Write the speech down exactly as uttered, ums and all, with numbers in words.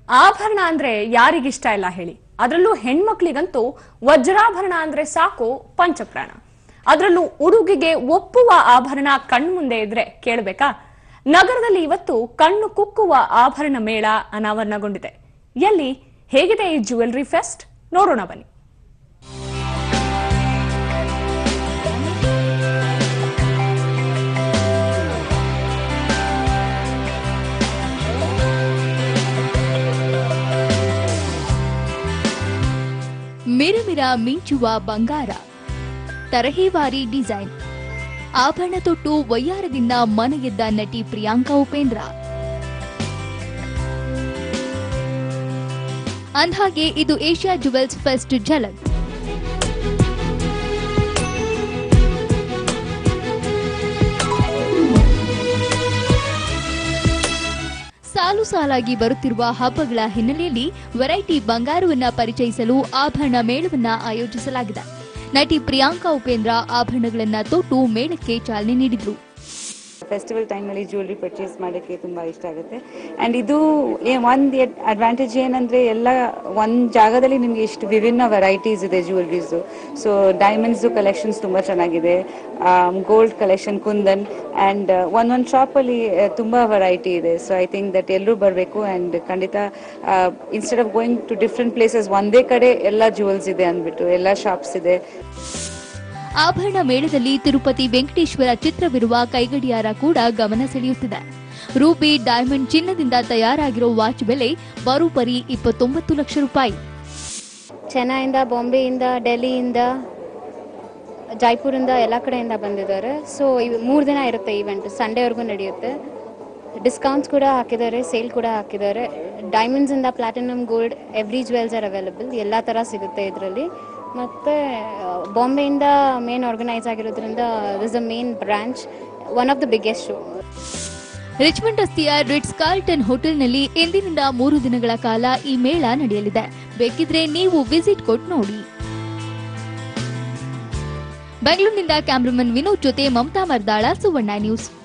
ಆಭರಣ ಅಂದ್ರೆ ಯಾರಿಗಿಷ್ಟ ಇಲ್ಲ ಹೇಳಿ. ಅದರಲ್ಲೂ ಹೆಣ್ಮಕ್ಳಿಗಂತೂ ವಜ್ರಾಭರಣ ಅಂದ್ರೆ ಸಾಕು ಪಂಚಪ್ರಾಣ. ಅದರಲ್ಲೂ ಉಡುಗೆಗೆ ಒಪ್ಪುವ ಆಭರಣ ಕಣ್ಮುಂದೆ ಇದ್ರೆ ಕೇಳಬೇಕಾ? ನಗರದಲ್ಲಿ ಇವತ್ತು ಕಣ್ಣು ಕುಕ್ಕುವ ಆಭರಣ ಮೇಳ ಅನಾವರಣಗೊಂಡಿದೆ. ಎಲ್ಲಿ, ಹೇಗಿದೆ ಈ ಜ್ಯುವೆಲರಿ ಫೆಸ್ಟ್? ನೋಡೋಣ ಬನ್ನಿ. ಮಿರಮಿರ ಮಿಂಚುವ ಬಂಗಾರ, ತರಹೇವಾರಿ ಡಿಸೈನ್, ಆಭರಣ ತೊಟ್ಟು ವಯ್ಯಾರದಿಂದ ಮನೆಗೆದ್ದ ನಟಿ ಪ್ರಿಯಾಂಕಾ ಉಪೇಂದ್ರ. ಅಂದ್ಹಾಗೆ ಇದು ಏಷ್ಯಾ ಜುವೆಲ್ಸ್ ಫೆಸ್ಟ್ ಝಲಕ್. ಸಾಲು ಸಾಲಾಗಿ ಬರುತ್ತಿರುವ ಹಬ್ಬಗಳ ಹಿನ್ನೆಲೆಯಲ್ಲಿ ವೆರೈಟಿ ಬಂಗಾರವನ್ನ ಪರಿಚಯಿಸಲು ಆಭರಣ ಮೇಳವನ್ನ ಆಯೋಜಿಸಲಾಗಿದೆ. ನಟಿ ಪ್ರಿಯಾಂಕಾ ಉಪೇಂದ್ರ ಆಭರಣಗಳನ್ನ ತೊಟ್ಟು ಮೇಳಕ್ಕೆ ಚಾಲನೆ ನೀಡಿದ್ರು. ಫೆಸ್ಟಿವಲ್ ಟೈಮ್ನಲ್ಲಿ ಜ್ಯುವೆಲ್ರಿ ಪರ್ಚೇಸ್ ಮಾಡೋಕ್ಕೆ ತುಂಬ ಇಷ್ಟ ಆಗುತ್ತೆ. ಆ್ಯಂಡ್ ಇದು ಒಂದು ಅಡ್ವಾಂಟೇಜ್ ಏನಂದರೆ ಎಲ್ಲ ಒಂದು ಜಾಗದಲ್ಲಿ ನಿಮಗೆ ಇಷ್ಟು ವಿಭಿನ್ನ ವೆರೈಟೀಸ್ ಇದೆ ಜ್ಯುವೆಲ್ರೀಸು. ಸೊ ಡೈಮಂಡ್ಸು ಕಲೆಕ್ಷನ್ಸ್ ತುಂಬ ಚೆನ್ನಾಗಿದೆ, ಗೋಲ್ಡ್ ಕಲೆಕ್ಷನ್, ಕುಂದನ್, ಆ್ಯಂಡ್ ಒಂದೊಂದು ಶಾಪಲ್ಲಿ ತುಂಬ ವೆರೈಟಿ ಇದೆ. ಸೊ ಐ ಥಿಂಕ್ ದಟ್ ಎಲ್ಲರೂ ಬರಬೇಕು. ಆ್ಯಂಡ್ ಖಂಡಿತ instead of going to different places ಒಂದೇ ಕಡೆ ಎಲ್ಲ ಜ್ಯುವೆಲ್ಸ್ ಇದೆ ಅಂದ್ಬಿಟ್ಟು ಎಲ್ಲ ಶಾಪ್ಸ್ ಇದೆ. ಆಭರಣ ಮೇಳದಲ್ಲಿ ತಿರುಪತಿ ವೆಂಕಟೇಶ್ವರ ಚಿತ್ರವಿರುವ ಕೈಗಡಿಯಾರ ಕೂಡ ಗಮನ ಸೆಳೆಯುತ್ತಿದೆ. ರೂಬಿ ಡೈಮಂಡ್ ಚಿನ್ನದಿಂದ ತಯಾರಾಗಿರೋ ವಾಚ್ ಬೆಲೆ ಬರೋಬ್ಬರಿ ಇಪ್ಪತ್ತೊಂಬತ್ತು ಲಕ್ಷ ರೂಪಾಯಿ. ಚೆನ್ನೈಯಿಂದ, ಬಾಂಬೆಯಿಂದ, ಡೆಲ್ಲಿಯಿಂದ, ಜೈಪುರಿಂದ ಎಲ್ಲ ಕಡೆಯಿಂದ ಬಂದಿದ್ದಾರೆ. ಸೊ ಮೂರು ದಿನ ಇರುತ್ತೆ ಈವೆಂಟ್, ಸಂಡೇವರೆಗೂ ನಡೆಯುತ್ತೆ. ಡಿಸ್ಕೌಂಟ್ಸ್ ಕೂಡ ಹಾಕಿದ್ದಾರೆ, ಸೇಲ್ ಕೂಡ ಹಾಕಿದ್ದಾರೆ. ಡೈಮಂಡ್ಸಿಂದ platinum, gold, every jewels are available, ಎಲ್ಲ ಥರ ಸಿಗುತ್ತೆ ಇದರಲ್ಲಿ. ಮತ್ತು ಬಾಂಬೆಯಿಂದ ಮೇನ್ ಆರ್ಗನೈಸ್ ಆಗಿರೋದ್ರಿಂದ this a main branch, one of the biggest show. Richmond ರಸ್ತೆಯ ರಿಟ್ಸ್ ಕಾರ್ಲ್ಟನ್ ಹೋಟೆಲ್ನಲ್ಲಿ ಇಂದಿನಿಂದ ಮೂರು ದಿನಗಳ ಕಾಲ ಈ ಮೇಳ ನಡೆಯಲಿದೆ. ಬೇಕಿದ್ರೆ ನೀವು ವಿಸಿಟ್ ಕೊಟ್ಟು ನೋಡಿ. ಬೆಂಗಳೂರಿನಿಂದ ಕ್ಯಾಮರಾಮನ್ ವಿನೋದ್ ಜೊತೆ ಮಮತಾ ಮರ್ದಾಳ, ಸುವರ್ಣ ನ್ಯೂಸ್.